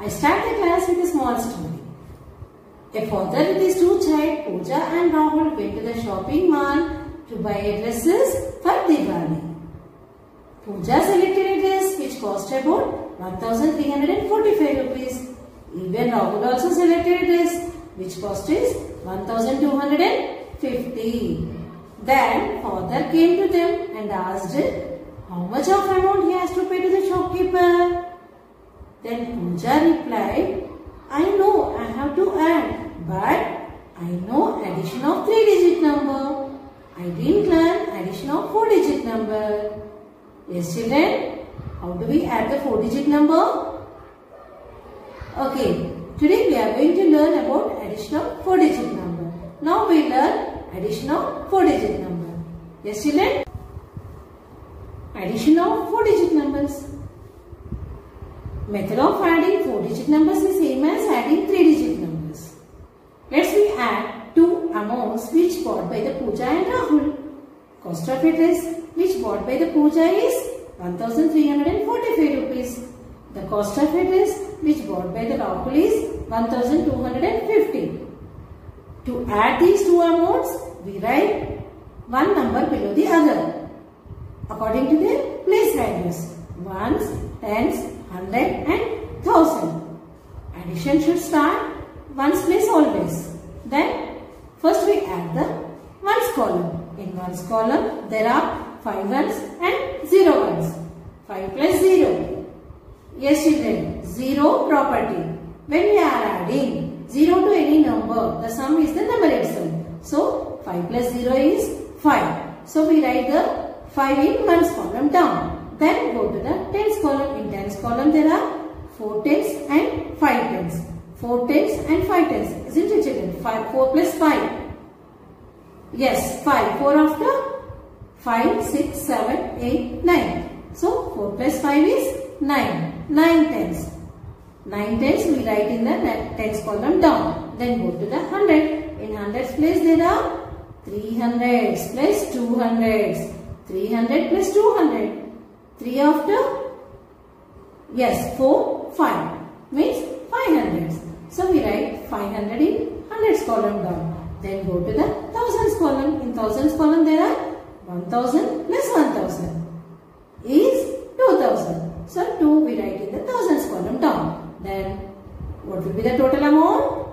I start the class with a small story. A father with his two children, Pooja and Rahul, went to the shopping mall to buy dresses for Diwali. Pooja selected a dress which cost about 1345 rupees. Even Rahul also selected a dress which cost is 1250. Then father came to them and asked how much of amount he has to pay to the shopkeeper. Then Pooja replied, I know I have to add, but I know addition of 3-digit number. I didn't learn addition of 4-digit number. Yes children, how do we add the 4-digit number? Okay, today we are going to learn about addition of 4-digit number. Now we learn addition of 4-digit number. Yes children? Addition of 4-digit numbers. Method of adding 4-digit numbers is same as adding 3-digit numbers. Let's we add two amounts which bought by the Pooja and Rahul. Cost of a dress which bought by the Pooja is 1345 rupees. The cost of a dress which bought by the Rahul is 1250. To add these two amounts, we write one number below the other according to their place values, ones, tens, 100 and 1000. Addition should start ones place always. Then first we add the ones column. In ones column there are 5 ones and 0 ones. 5 plus 0. Yes children, 0 property. When we are adding 0 to any number, the sum is the number itself. So 5 plus 0 is 5. So we write the 5 in ones column down. Then go to the tens column. In tens column there are 4 tens and 5 tens. 4 tens and 5 tens. Isn't it children? 4 plus 5. Yes, 5. 4 after 5, 6, 7, 8, 9. So 4 plus 5 is 9. 9 tens. 9 tens we write in the tens column down. Then go to the 100. In hundreds place there are 300s plus 200s. 300 plus 200. 3 after? Yes, 4, 5. Means 500s. So we write 500 in hundreds column down. Then go to the thousands column. In thousands column there are 1000 plus 1000 is 2000. So 2 we write in the thousands column down. Then what will be the total amount?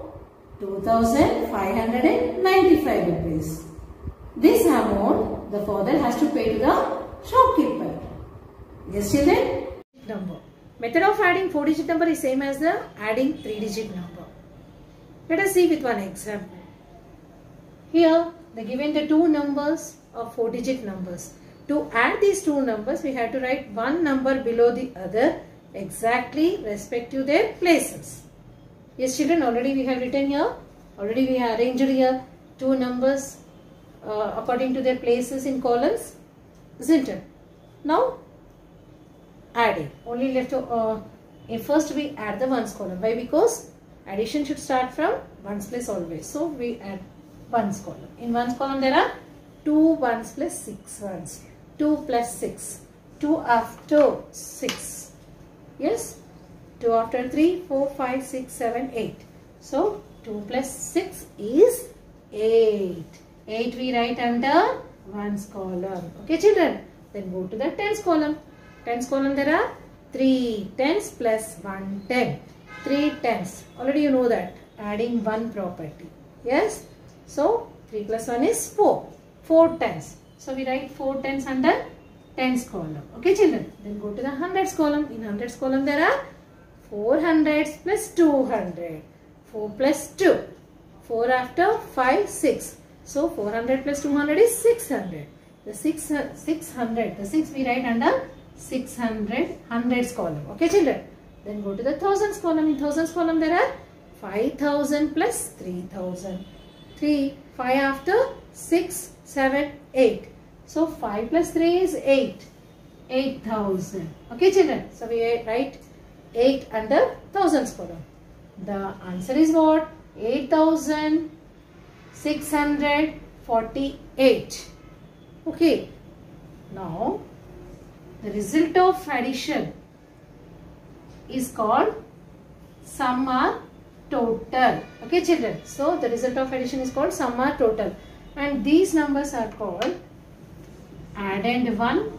2595 rupees. This amount the father has to pay to the shopkeeper. Yes children? Number. Method of adding 4-digit number is same as the adding 3-digit number. Let us see with one example. Here they given the two numbers of 4-digit numbers. To add these two numbers we have to write one number below the other exactly respect to their places. Yes children, already we have written here. Already we have arranged here two numbers according to their places in columns. Isn't it? Now adding. Only left first we add the ones column. Why? Because addition should start from ones place always. So we add ones column. In ones column there are 2 ones plus 6 ones. 2 plus 6. 2 after 6. Yes? 2 after 3, 4, 5, 6, 7, 8. So 2 plus 6 is 8. 8 we write under ones column. Okay children? Then go to the tens column. Tens column there are 3 tens plus 1 10. 3 tens. Already you know that. Adding 1 property. Yes? So 3 plus 1 is 4. 4 tens. So we write 4 tens under tens column. Okay children? Then go to the hundreds column. In hundreds column there are 4 hundreds plus 200. 4 plus 2. 4 after 5, 6. So 400 plus 200 is 600. The 600. The 6 we write under 600 hundreds column. Okay children? Then go to the thousands column. In thousands column there are 5000 plus 3000. 3. 5 after 6, 7, 8. So 5 plus 3 is 8. 8000. Okay children? So we write 8 under thousands column. The answer is what? 8648. Okay. Now the result of addition is called sum or total. Okay children, so the result of addition is called sum or total, and these numbers are called addend 1,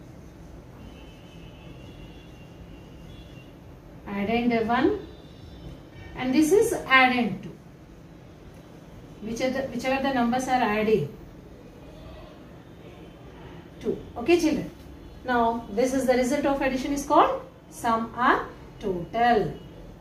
addend 1, and this is addend 2. Whichever the numbers are adding 2. Okay children. Now this is the result of addition is called sum or total.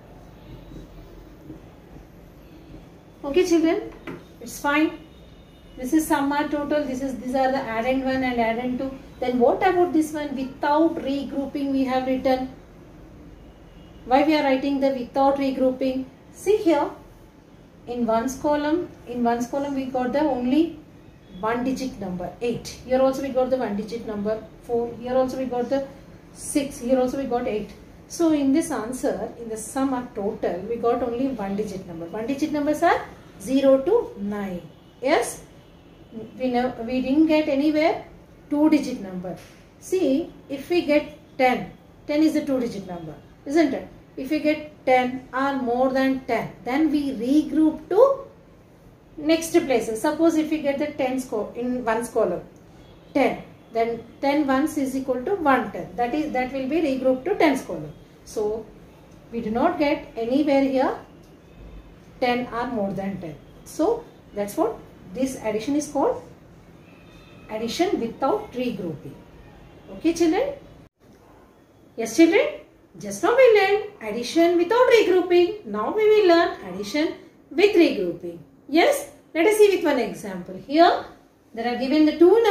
Okay children, it's fine. This is sum or total. These are the addend 1 and addend 2. Then what about this one? Without regrouping we have written. Why we are writing the without regrouping? See here, in ones column we got the only one digit number 8. Here also we got the one digit number 4. Here also we got the 6. Here also we got 8. So in this answer, in the sum or total, we got only one digit number. One digit numbers are 0 to 9. Yes, we didn't get anywhere two digit number. See, if we get 10 is a two digit number, isn't it? If we get 10 or more than 10, then we regroup to next places. Suppose if we get the 10 in ones column, 10, then 10 ones is equal to 110. That will be regrouped to tens column. So we do not get anywhere here 10 or more than 10. So that's what this addition is called, addition without regrouping. Okay children? Yes children? Just now we learned addition without regrouping. Now we will learn addition with regrouping. Yes? Let us see with one example. Here there are given the two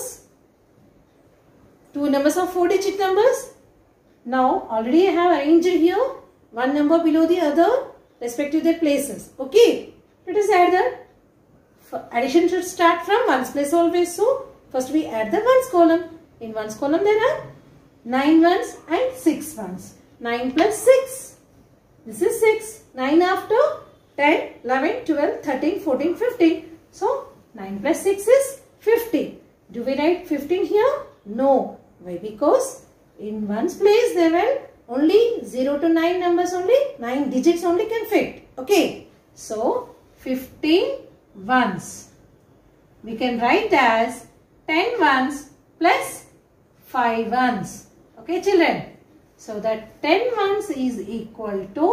numbers of 4-digit numbers. Now already I have arranged here one number below the other respective their places. Okay? Let us add that. Addition should start from ones place always. So first we add the ones column. In ones column there are 9 ones and 6 ones. 9 plus 6. This is 6. 9 after 10, 11, 12, 13, 14, 15. So 9 plus 6 is 15. Do we write 15 here? No. Why? Because in ones place there were only 0 to 9 numbers only. 9 digits only can fit. Okay. So 15 ones. We can write as 10 ones plus 5 ones. Okay children. So that 10 ones is equal to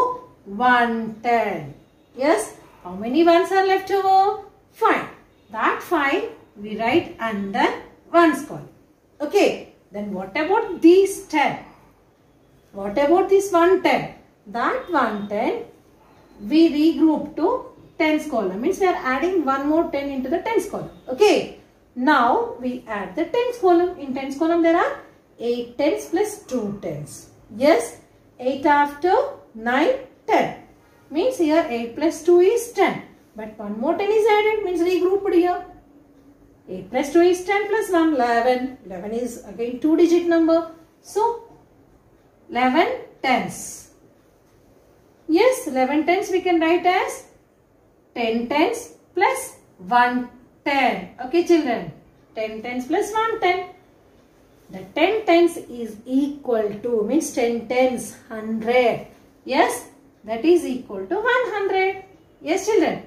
110. Yes. How many ones are left over? 5. That 5 we write under ones column. Okay. Then what about these 10? What about this 110? That 110 we regroup to tens column. Means we are adding one more 10 into the tens column. Okay. Now we add the tens column. In tens column there are 8 tens plus 2 tens. Yes. 8 after 9, 10. Means here 8 plus 2 is 10. But one more 10 is added. Means regrouped here. 8 plus 2 is 10 plus 1, 11. 11 is again 2 digit number. So 11 tens. Yes, 11 tens we can write as 10 tens plus 1 10. Okay children. 10 tens plus 1 10. The 10 tens is equal to, means 10 tens 100. Yes, that is equal to 100. Yes children.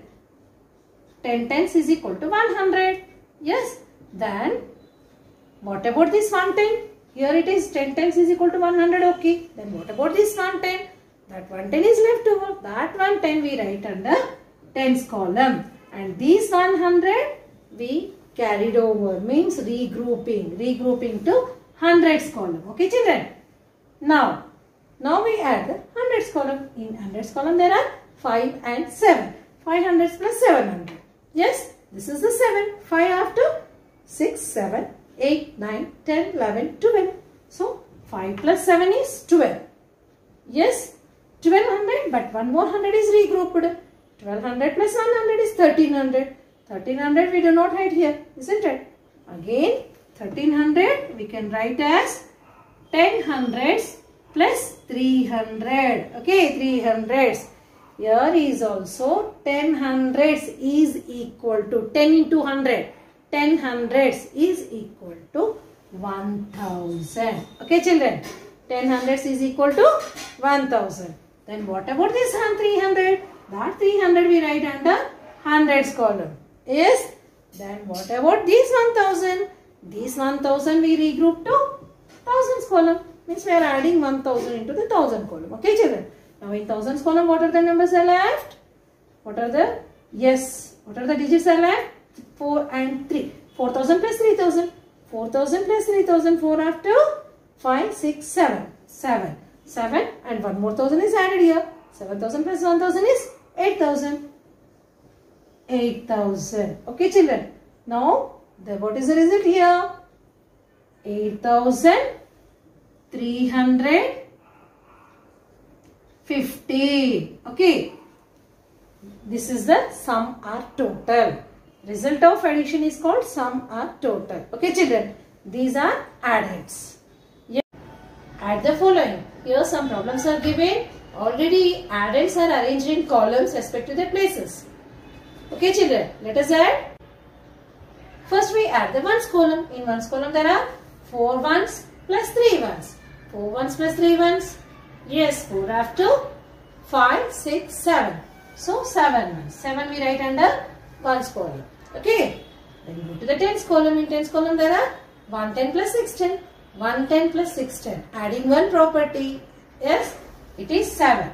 10 tens is equal to 100. Yes. Then what about this 110? Here it is 10 tens is equal to 100. Okay. Then what about this 110? That 110 is left over. That 110 we write under tens column. And these 100 we carried over, means regrouping to hundreds column. Okay children. Now we add the hundreds column. In hundreds column there are 5 and 7. 500 plus 700. Yes, this is the 7. 5 after 6, 7, 8, 9, 10, 11, 12. So 5 plus 7 is 12. Yes, 1200, but one more 100 is regrouped. 1200 plus 100 is 1300. 1300 we do not write here, isn't it? Again 1300 we can write as 10 hundreds plus 300. Okay, 300s. Here is also 10 hundreds is equal to 10 into 100. 10 hundreds is equal to 1000. Okay children, 10 hundreds is equal to 1000. Then what about this 300? That 300 we write under hundreds column. Yes. Then what about this 1000? This 1000 we regroup to thousands column. Means we are adding 1000 into the thousand column. Okay children. Now in thousands column what are the numbers are left? What are the? Yes. What are the digits are left? 4 and 3. 4000 plus 3000. 4000 plus 3000. 4 after 5, 6, 7. 7. 7 and one more 1000 is added here. 7000 plus 1000 is 8000. 8000. Okay children. Now what is the result here? 8350. Okay. This is the sum or total. Result of addition is called sum or total. Okay children. These are addeds. Yeah. Add the following. Here some problems are given. Already addeds are arranged in columns respect to their places. Okay children. Let us add. First we add the ones column. In ones column there are 4 ones plus 3 ones. 4 ones plus 3 ones. Yes, 4 after 5, 6, 7. So 7 ones. 7 we write under ones column. Okay. Then go to the tens column. In tens column there are 110 plus 610. 110 plus 610. Adding one property. Yes, it is 7.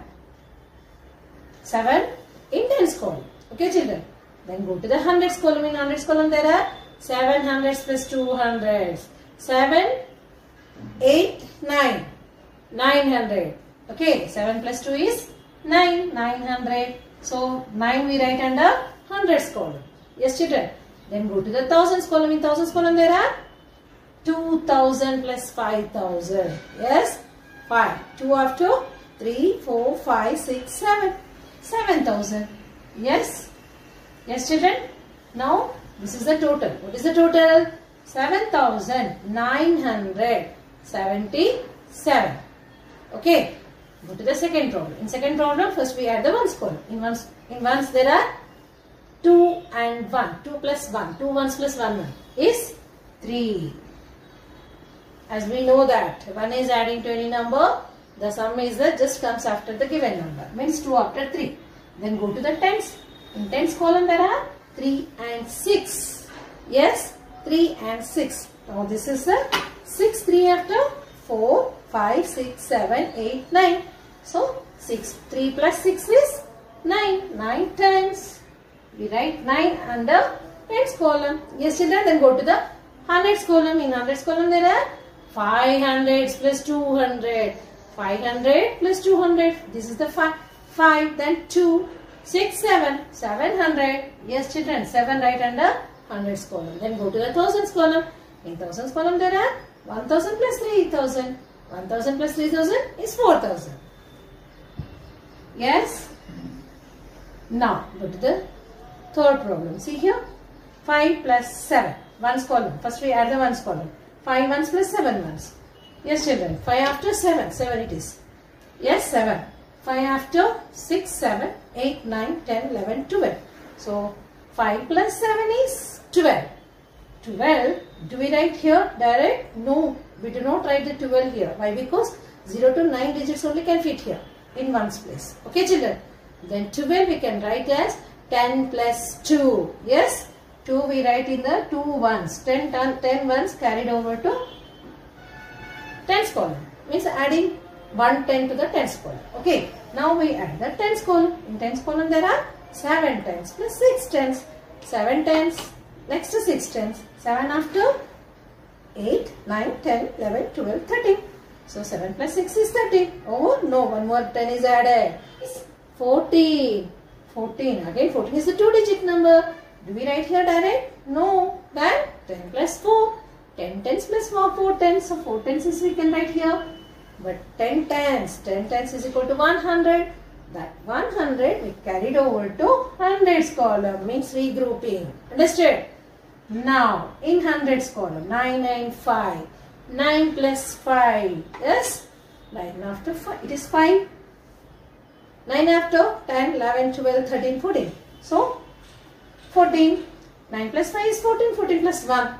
7 in tens column. Okay children. Then go to the hundreds column. In hundreds column there are 7 hundreds plus 2 hundreds. 7, 8, 9. 900. Okay. 7 plus 2 is 9. 900. So 9 we write under hundreds column. Yes children. Then go to the thousands column. In thousands column there are 2000 plus 5000. Yes. 5. 2 after 3, 4, 5, 6, 7. 7000. Yes. Yes children. Now this is the total. What is the total? 7977. Okay. Go to the second problem. In second problem, first we add the ones column. In ones there are 2 and 1. 2 plus 1. 2 ones plus 1 is 3. As we know that 1 is adding to any number, the sum is that just comes after the given number. Means 2 after 3. Then go to the tens. In tens column there are 3 and 6. Yes, 3 and 6. Now this is the 6. 3 after 4, 5, 6, 7, 8, 9. So 6. 3 plus 6 is 9. 9 tens. We write 9 under tens column. Yes children. Then go to the hundreds column. In hundreds column there are 500 plus 200. 500 plus 200. This is the 5. Then 2. 6, 7. 700. Yes children. 7 right under hundreds column. Then go to the thousands column. In thousands column there are 1000 plus 3000. 1000 plus 3000 is 4000. Yes. Now go to the third problem. See here. 5 plus 7. Ones column. First we add the ones column. 5 ones plus 7 ones. Yes children. 5 after 7. 7 it is. Yes 7. 5 after 6, 7, 8, 9, 10, 11, 12. So 5 plus 7 is 12. 12. Do we write here direct? No. We do not write the 12 here. Why? Because 0 to 9 digits only can fit here in ones place. Okay children. Then 12 we can write as 10 plus 2. Yes. 2 we write in the 2 ones. 10 ones carried over to tens column. Means adding 110 to the tens column. Okay. Now we add the tens column. In tens column there are 7 tens plus 6 tens. 7 tens. Next to 6 tens. 7 after 8, 9, 10, 11, 12, 13. So 7 plus 6 is 13. Oh no, one more 10 is added. It's 14. 14. Again 14 is a 2-digit number. Do we write here direct? No. Then 10 plus 4. 10 tens plus 4 tens. So 4 tens is we can write here. But 10 tens is equal to 100. That 100 we carried over to hundreds column. Means regrouping. Understood? Now in hundreds column 9 and 5. 9 plus 5. Yes? 9 after 5. It is 5. 9 after 10, 11, 12, 13, 14. So 14. 9 plus 5 is 14. 14 plus 1.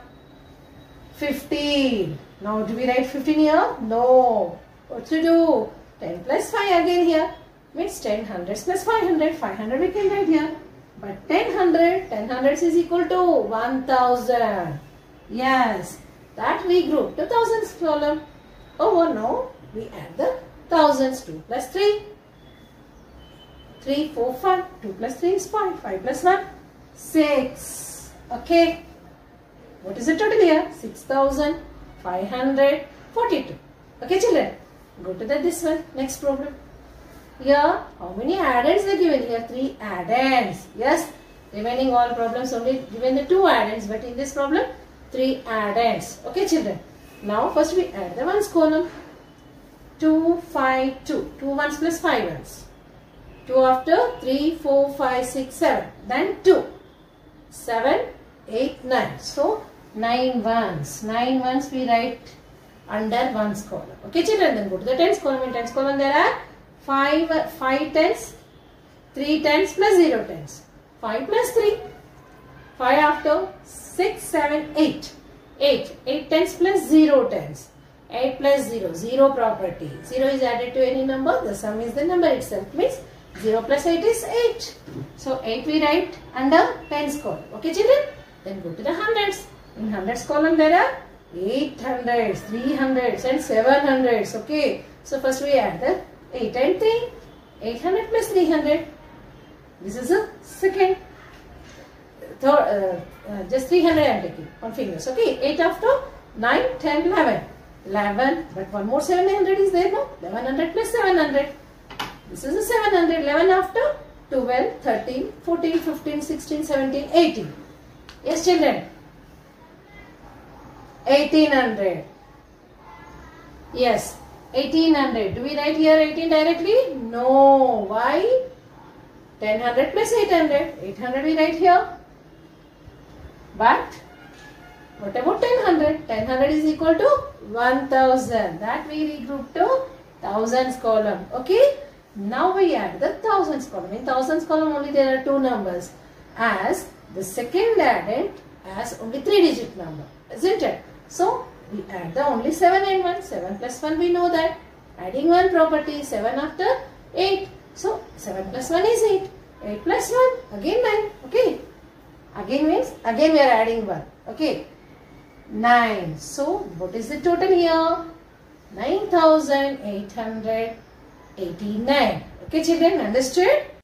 15. Now do we write 15 here? No. What to do? 10 plus 5 again here. means 10 hundreds plus 500. 500 we can write here. But 10 hundreds is equal to 1000. Yes, that we group to thousands column. Over now, we add the thousands. 2 plus 3. 3, 4, 5. 2 plus 3 is 5. 5 plus 1, 6. Okay. What is the total here? 6,542. Okay, children. Go to this one. Next problem. Here, how many addends are given? Here, 3 addends. Yes. Remaining all problems only given the 2 addends. But in this problem, 3 addends. Okay, children. Now, first we add the ones column. 2, 5, 2. 2 ones plus 5 ones. 2 after 3, 4, 5, 6, 7. Then 2. 7, 8, 9. So, 9 ones. 9 ones we write under ones column. Okay, children. Then go to the tens column. In tens column there are 5 tens, 3 tens plus 0 tens. 5 plus 3. 5 after 6, 7, 8. 8 tens plus 0 tens. 8 plus 0. 0 property. 0 is added to any number. The sum is the number itself. Means 0 plus 8 is 8. So 8 we write under tens column. Okay, children? Then go to the hundreds. In hundreds column there are 800s, 300s and 700s. Okay. So first we add the 8 and 3. 800 plus 300. This is a second. Just 300 I am taking on fingers. Okay. 8 after 9, 10, 11. 11. But one more 700 is there now. 1100 plus 700. This is a 700. 11 after 12, 13, 14, 15, 16, 17, 18. Yes, children. 1800. Yes. 1800. Do we write here 18 directly? No. Why? 1000 plus 800. 800 we write here. But what about 1000? 1000 is equal to 1000. That we regroup to thousands column. Okay. Now we add the thousands column. In thousands column only there are 2 numbers. As the second addend has only 3-digit number. Isn't it? So we add the only 7 and 1. 7 plus 1 we know that. Adding 1 property. 7 after 8. So 7 plus 1 is 8. 8 plus 1 again 9. Okay. Again means again we are adding 1. Okay. 9. So what is the total here? 9,889. Okay, children, understood?